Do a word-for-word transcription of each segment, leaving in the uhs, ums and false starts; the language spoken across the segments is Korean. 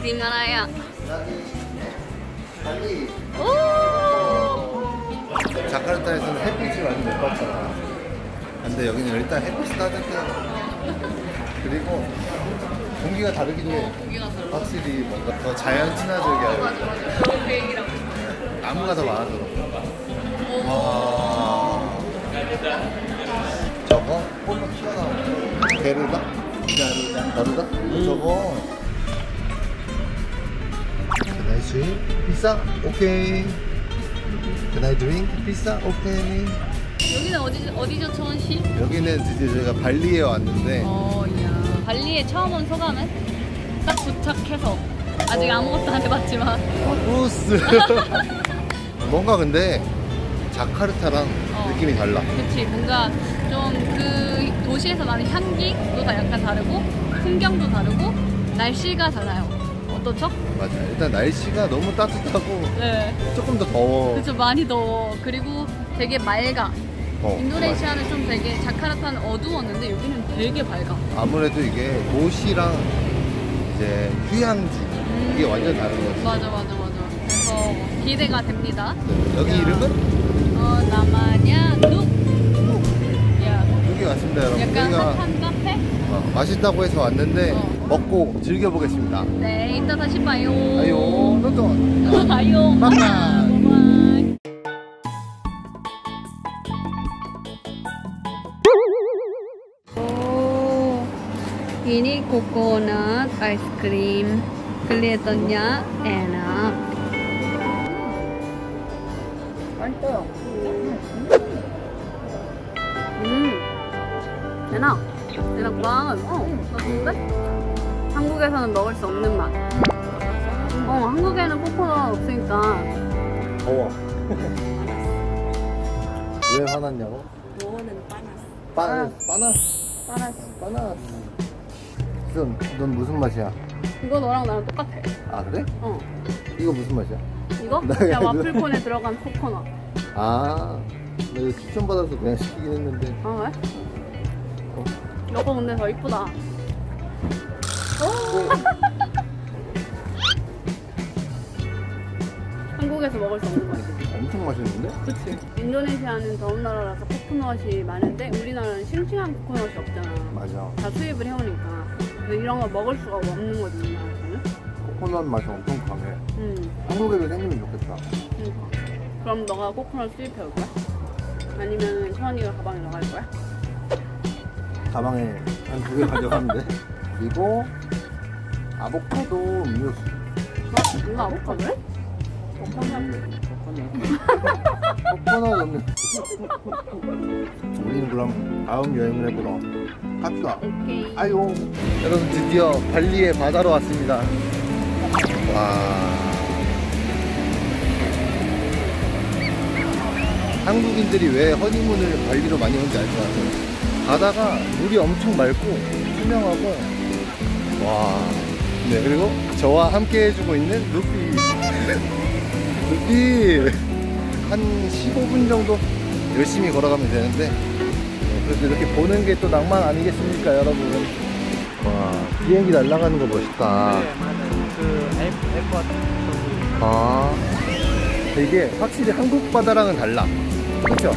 di mana ya? 발리. 오! 자카르타에서는 햇빛이 많이 못 봤잖아. 근데 여기는 일단 햇빛이 따뜻해. 그리고 공기가 다르긴 해. 공기가 다르다. 확실히 뭔가 더 자연 친화적이야. 맞아 맞아. 그런 그 얘기라고. 나무가 더 많아서. 와. 저거 폴로 튀어나오는 게르다? 나르다? 음. 저거 Can I drink? 피자? 오케이. Can I drink? 피자? 오케이. 여기는 어디, 어디죠, 초원 씨? 여기는 드디어 저희가 발리에 왔는데 어, 이야. 발리에 처음 온 소감은? 딱 도착해서 아직 아무것도 안 해봤지만 부스 뭔가 근데 자카르타랑 어. 느낌이 달라. 그치, 뭔가 좀 그 도시에서 나는 향기도 다 약간 다르고 풍경도 다르고 날씨가 달라요. 어떻죠? 맞아. 일단 날씨가 너무 따뜻하고 네. 조금 더 더워. 그쵸, 많이 더워. 그리고 되게 맑아. 어, 인도네시아는 맞아. 좀 되게 자카르타는 어두웠는데 여기는 되게 밝아. 아무래도 이게 도시랑 이제 휴양지 음. 이게 완전 다른 거지. 맞아 맞아 맞아. 그래서 기대가 됩니다. 네. 여기 야. 이름은? 어, 나마냐 룩. 야. 여기 왔습니다 여러분. 약간 여기가 핫한 카페? 어, 맛있다고 해서 왔는데 어. 먹고 즐겨보겠습니다. 네, 이따 다시 봐요. 아요 또또 봐요. 바이바이. 바이바이. Oh, ini coconut ice cream. Kelihatannya enak. 맛있어요. 음, enak. enak banget. 어, 맛있는데? 한국에서는 먹을 수 없는 맛. 어, 한국에는 코코넛 없으니까. 더워. 왜 화났냐고? 요거는 빠나스. 빠나스. 빠나스. 알았어. 빠나스. 넌, 넌 무슨 맛이야? 이거 너랑 나랑 똑같아. 아 그래? 어. 이거 무슨 맛이야? 이거? 나 그냥 이거- 와플콘에 들어간 코코넛. 아, 나 이거 추천받아서 그냥 시키긴 했는데. 아, 왜? 어. 이거 근데 더 이쁘다. 한국에서 먹을 수 없는 맛이지. 엄청 맛있는데? 그치. 인도네시아는 더운 나라라서 코코넛이 많은데 우리나라는 싱싱한 코코넛이 없잖아. 맞아. 다 수입을 해오니까. 그래서 이런 거 먹을 수가 없는 거지, 우리나라에서는. 코코넛 맛이 엄청 강해. 음, 한국에도 생기면 좋겠다. 그러니까. 그럼 너가 코코넛 수입해 올 거야? 아니면 천원이가 가방에 나갈 거야? 가방에 한 두 개 가져가면 돼. 그리고 아보카도 음료수. 어? 누가 아보카도래? 코코넛 음료수. 우리는 그럼 다음 여행을 해보러 갑시다. 오케이. 아유. 여러분 드디어 발리의 바다로 왔습니다. 와. 한국인들이 왜 허니문을 발리로 많이 오는지 알 것 같아요. 바다가 물이 엄청 맑고 투명하고. 와. 네, 그리고 저와 함께 해주고 있는 루피. 루피. 한 십오 분 정도 열심히 걸어가면 되는데, 네, 그래도 이렇게 보는 게 또 낭만 아니겠습니까, 여러분? 와, 비행기 날아가는 거 멋있다. 네, 맞아요. 그 에어포트. 아, 이게 확실히 한국 바다랑은 달라. 그렇죠?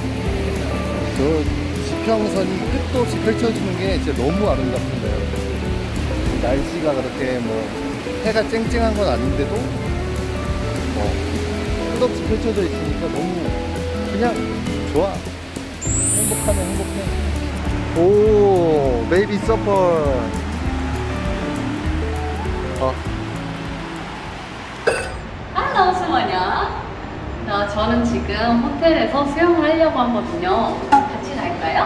저 지평선이 끝도 없이 펼쳐지는 게 진짜 너무 아름답습니다, 여러분. 날씨가 그렇게 뭐 해가 쨍쨍한 건 아닌데도 뭐 끝없이 펼쳐져 있으니까 너무 그냥 좋아. 행복하네, 행복해. 오, 베이비 서퍼. 어. Halo semuanya. 어, 저는 지금 호텔에서 수영을 하려고 하거든요. 같이 갈까요?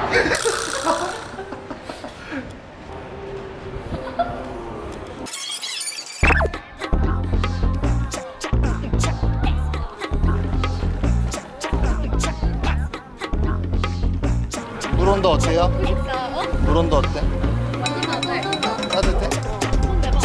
물온도 어때요? 있어. 물온도 어때? 완전 돼. 따뜻해? 손 대봐.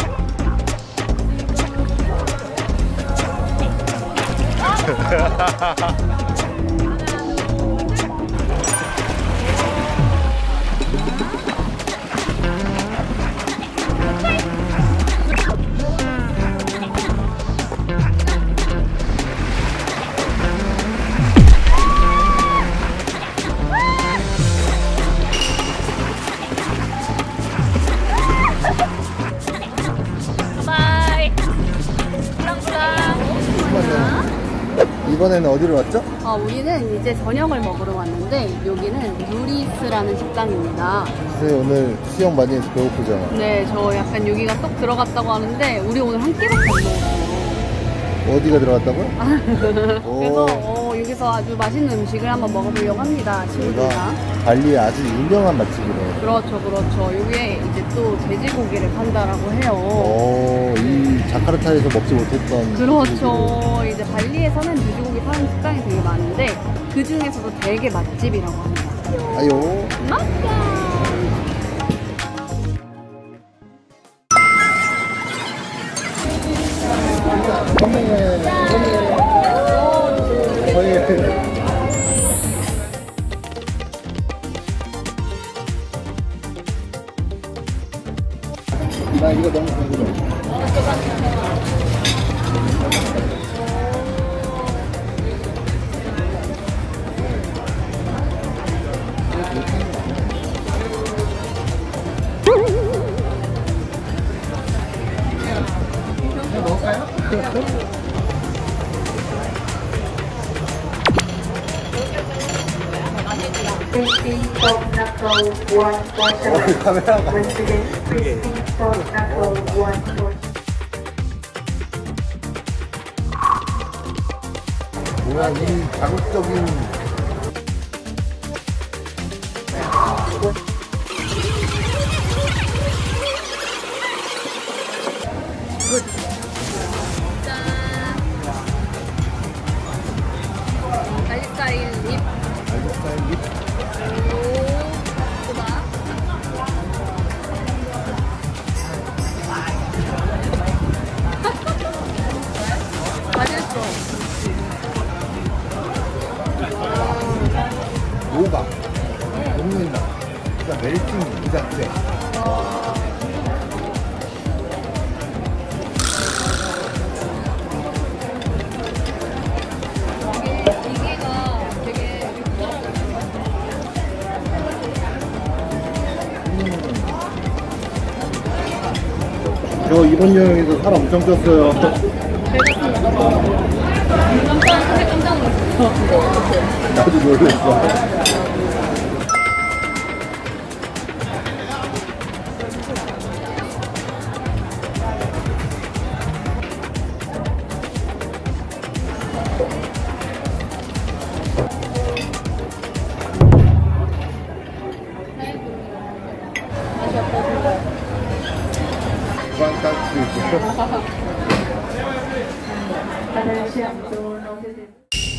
이번에는 어디로 왔죠? 어, 우리는 이제 저녁을 먹으러 왔는데 여기는 누리스라는 식당입니다. 글쎄 오늘 수영 많이 해서 배고프잖아. 네, 저 약간 여기가 쏙 들어갔다고 하는데 우리 오늘 한 끼밖에 안 먹었어요. 어디가 들어갔다고요? 오. 그래서 어, 여기서 아주 맛있는 음식을 한번 먹어보려고 합니다, 친구들이랑. 여기가 발리에 아주 유명한 맛집이래요. 그렇죠, 그렇죠. 여기에 이제 또 돼지고기를 판다라고 해요. 오, 이 자카르타에서 먹지 못했던 그렇죠. 이제 발리에서는 돼지고기 파는 식당이 되게 많은데 그 중에서도 되게 맛집이라고 합니다. 아요. 맞다. 선생님, 선생님. 나 이거 너무 궁금해. 이거 먹을까요? Crispy pork knuckle, one portion. 카메라가. Once again, crispy pork knuckle, one portion. 뭐야 이 자극적인. 짠. 갈릭가리 립. 알겠어요. 오. 수박. 맛있어. 녹아. 녹는다. 진짜 멜팅 이 자체. 이게 이게가 되게 저 이번 여행에서 살 엄청 쪘어요. 깜짝 깜짝 놀랐어. 나도 놀랐어. 판타스틱. Adereçando noces de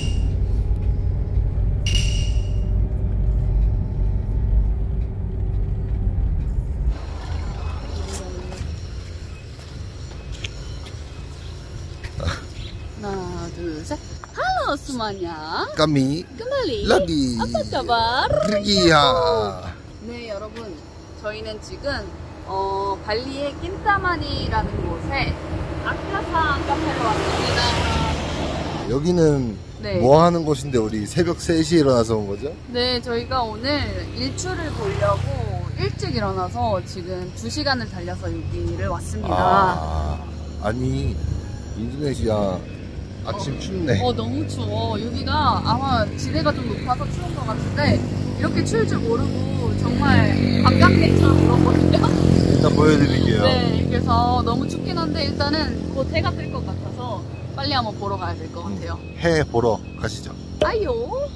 하나, 둘, 셋. Halo semuanya. 까미 Kembali. lagi. Apa kabar? 르기야. 네, 여러분. 저희는 지금 어, 발리의 낀타마니라는 곳에 아카산 카페로 왔습니다. 여기는 네. 뭐 하는 곳인데 우리 새벽 세 시에 일어나서 온 거죠? 네, 저희가 오늘 일출을 보려고 일찍 일어나서 지금 두 시간을 달려서 여기를 왔습니다. 아, 아니 인도네시아 아침 춥네. 어, 너무 추워. 여기가 아마 지대가 좀 높아서 추운 것 같은데 이렇게 추울 줄 모르고 정말 관광객처럼 그렇거든요. 일단 보여드릴게요. 네, 그래서 너무 춥긴 한데 일단은 곧 해가 뜰 것 같아서 빨리 한번 보러 가야 될 것 같아요. 해 보러 가시죠. 아요.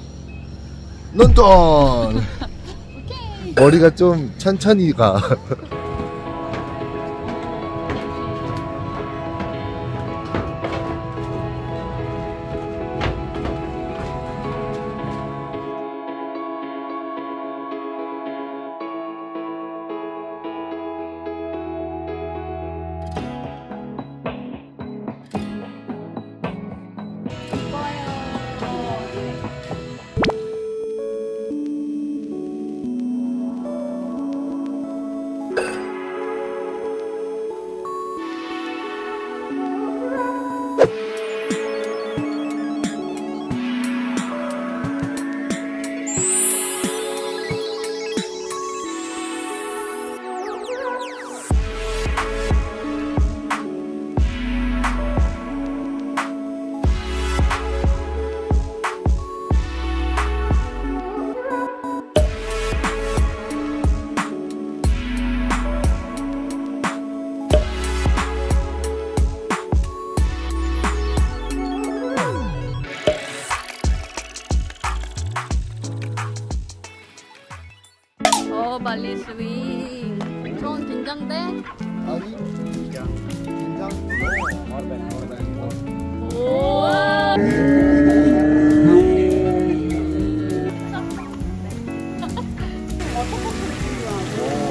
넌던 오케이. 머리가 좀 천천히 가. 스윙. 전 긴장돼. 아니 긴장. 오. 오.